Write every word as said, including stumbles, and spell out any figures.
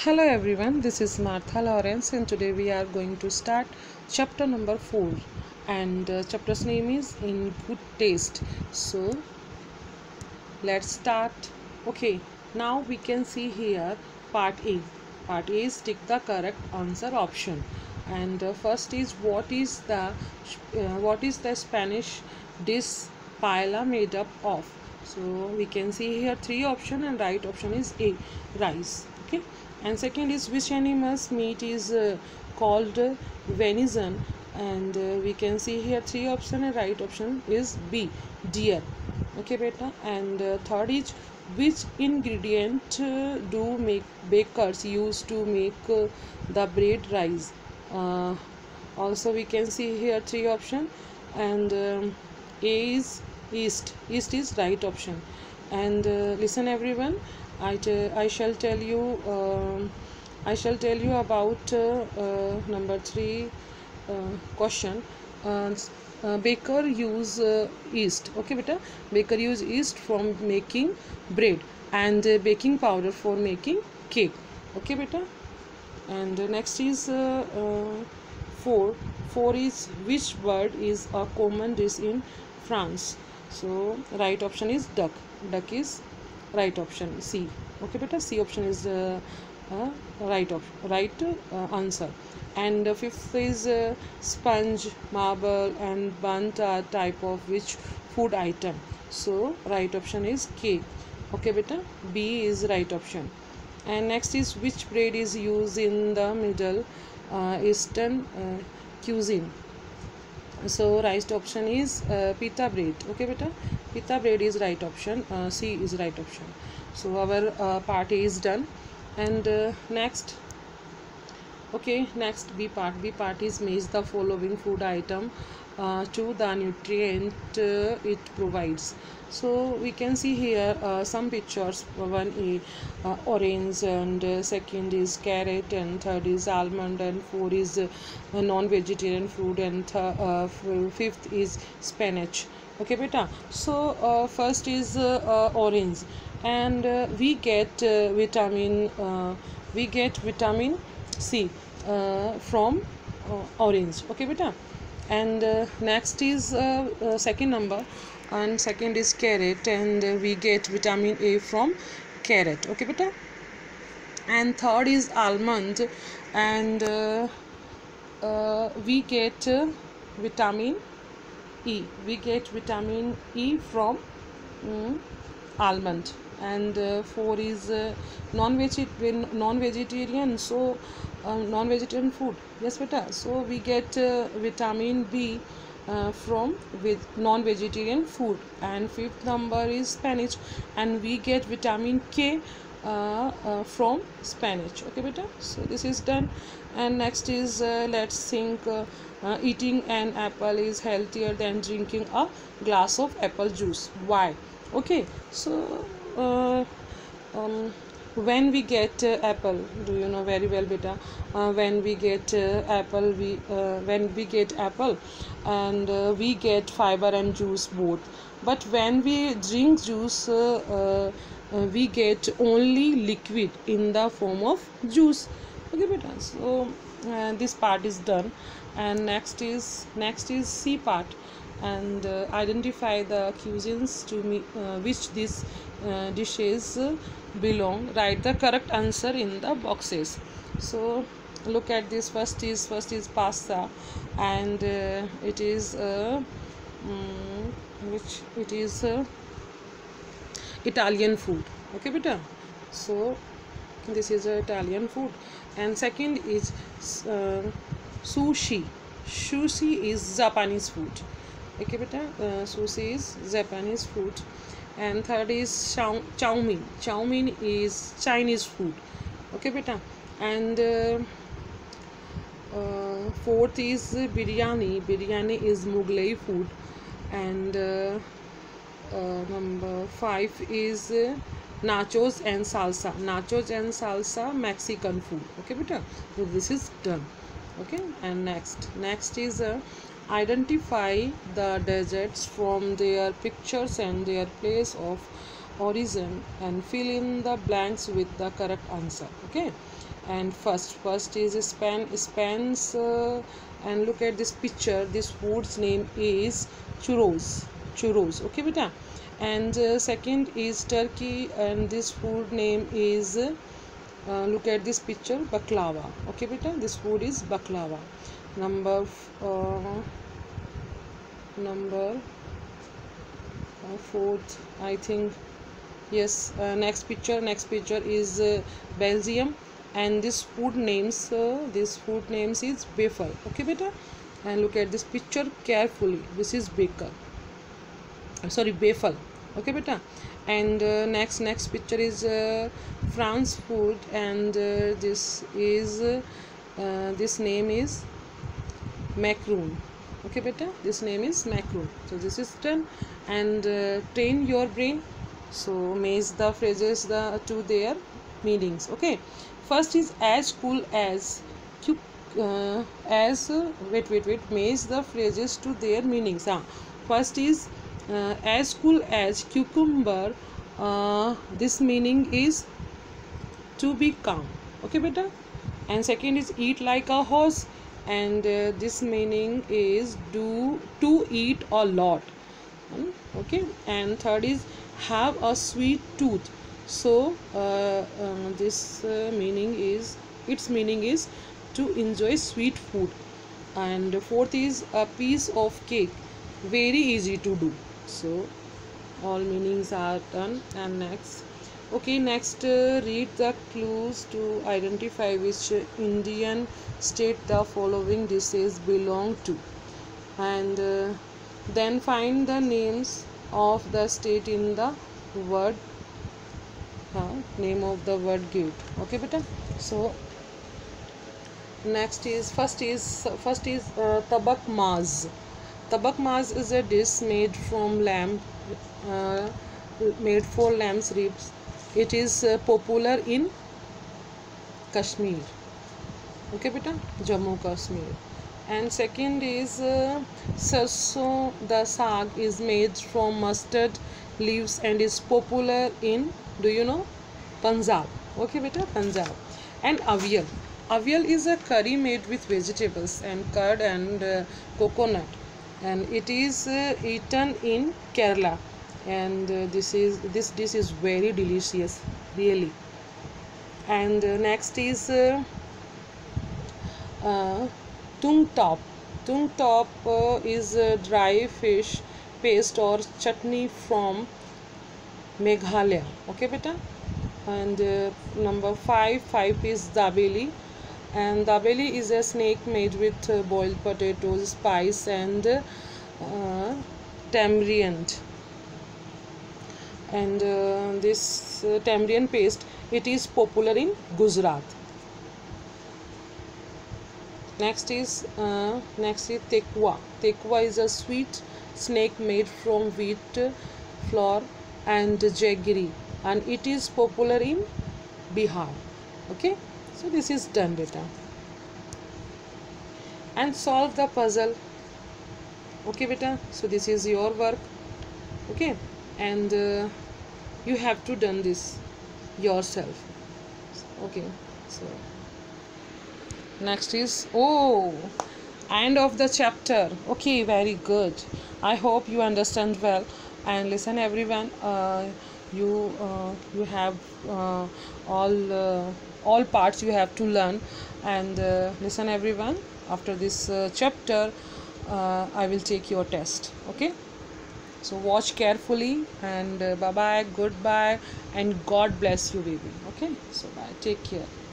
Hello everyone, this is Martha Lawrence and today we are going to start chapter number four and uh, chapter's name is In Good Taste. So let's start. Okay, now we can see here part A. Part A is tick the correct answer option. And uh, first is what is the uh, what is the Spanish dish paella made up of? So we can see here three option and right option is A, rice. Okay, and second is which animal's meat is uh, called uh, venison, and uh, we can see here three option and right option is B, deer. Okay beta, and uh, third is which ingredient uh, do make bakers use to make uh, the bread rise. uh, Also we can see here three option, and um, A is east. East is right option. And uh, listen everyone, I, I shall tell you um, I shall tell you about uh, uh, number three uh, question. uh, uh, baker use uh, yeast. Okay beta, baker use yeast from making bread, and uh, baking powder for making cake. Okay beta, and uh, next is uh, uh, four. Four is which bird is a common dish in France? So right option is duck. Duck is right option, C. Okay beta, C option is uh, uh, right of right uh, answer. And uh, fifth is uh, sponge, marble and bunt are type of which food item? So right option is K. Okay beta, B is right option. And next is which bread is used in the middle uh, eastern uh, cuisine? So right option is uh, pita bread. Okay beta, pita bread is right option, uh, C is right option. So our uh, part A is done. And uh, next, okay, next B part. B part is match the following food item uh, to the nutrient uh, it provides. So we can see here uh, some pictures. One is uh, orange, and uh, second is carrot, and third is almond, and four is uh, non-vegetarian food, and th- uh, fifth is spinach. Okay beta, so uh, first is uh, uh, orange, and uh, we get uh, vitamin uh, we get vitamin C uh, from uh, orange. Okay beta, and uh, next is uh, uh, second number, and second is carrot, and uh, we get vitamin A from carrot. Okay beta, and third is almond, and uh, uh, we get uh, vitamin E. We get vitamin E from mm, almond. And uh, four is uh, non-vegetarian. Non-vegetarian. So uh, non-vegetarian food. Yes, beta. So we get uh, vitamin B uh, from with non-vegetarian food. And fifth number is spinach, and we get vitamin K uh, uh, from spinach. Okay, beta. So this is done. And next is uh, let's think. Uh, uh, eating an apple is healthier than drinking a glass of apple juice. Why? Okay, so uh, um, when we get uh, apple, do you know very well beta, uh, when we get uh, apple we uh, when we get apple, and uh, we get fiber and juice both, but when we drink juice uh, uh, we get only liquid in the form of juice. Okay beta, so uh, this part is done. And next is next is C part, and uh, identify the cuisines to me uh, which these uh, dishes uh, belong. Write the correct answer in the boxes. So look at this. First is first is pasta, and uh, it is uh, um, which it is uh, Italian food. Okay beta, so this is a Italian food. And second is uh, sushi. Sushi is Japanese food. Okay beta, uh, sushi is Japanese food. And third is chow, chow mein. Chow mein is Chinese food. Okay beta, and uh, uh, fourth is biryani. Biryani is Mughlai food. And uh, uh, number five is uh, nachos and salsa. Nachos and salsa, Mexican food. Okay beta, so this is done. Okay, and next next is uh, identify the deserts from their pictures and their place of origin, and fill in the blanks with the correct answer. Okay, and first first is Spain. Spain's uh, and look at this picture. This food's name is churros. Churros. Okay, beta. And uh, second is Turkey, and this food name is uh, look at this picture, baklava. Okay, beta. This food is baklava. Number uh, number uh, fourth, I think. Yes. Uh, next picture. Next picture is uh, Belgium, and this food names. Uh, this food names is waffle. Okay, beta. And look at this picture carefully. This is baker. Sorry, waffle. Okay, beta. And uh, next next picture is uh, France food, and uh, this is uh, uh, this name is macaroon. Okay, beta. This name is macaroon. So this is done. And uh, train your brain. So match the phrases the to their meanings. Okay. First is as cool as. Uh, as uh, wait wait wait match the phrases to their meanings. Ah, first is uh, as cool as cucumber. Uh, this meaning is to be calm. Okay, beta. And second is eat like a horse, and uh, this meaning is do to eat a lot. Hmm? Okay. And third is have a sweet tooth. So uh, uh, this uh, meaning is its meaning is to enjoy sweet food. And fourth is a piece of cake, very easy to do. So all meanings are done. And next, okay, next uh, read the clues to identify which Indian state the following dishes belong to, and uh, then find the names of the state in the word uh, name of the word given. Okay, beta. So next is first is first is uh, tabak maz. Tabak maz is a dish made from lamb, uh, made for lamb's ribs. It is uh, popular in Kashmir. Okay, beta, Jammu Kashmir. And second is uh, sarson da saag is made from mustard leaves and is popular in, do you know, Punjab. Okay, beta, Punjab. And avial. Avial is a curry made with vegetables and curd and uh, coconut, and it is uh, eaten in Kerala, and uh, this is this dish is very delicious, really. And uh, next is uh, uh, tung top. Tung top uh, is a dry fish paste or chutney from Meghalaya. Okay, beta. And uh, number five, five is dabeli. And dabeli is a snake made with uh, boiled potatoes, spice, and uh, tamarind. And uh, this uh, tamarind paste, it is popular in Gujarat. Next is uh, next is tekwa. Tekwa is a sweet snake made from wheat flour and jaggery, and it is popular in Bihar. Okay. So this is done, beta. And solve the puzzle. Okay, beta. So this is your work. Okay, and uh, you have to done this yourself. Okay. So next is oh, end of the chapter. Okay, very good. I hope you understand well. And listen, everyone. Uh, you uh, you have uh, all. Uh, all parts you have to learn. And uh, listen, everyone, after this uh, chapter uh, I will take your test. Okay, so watch carefully, and uh, bye bye, goodbye, and God bless you, baby. Okay, so bye, take care.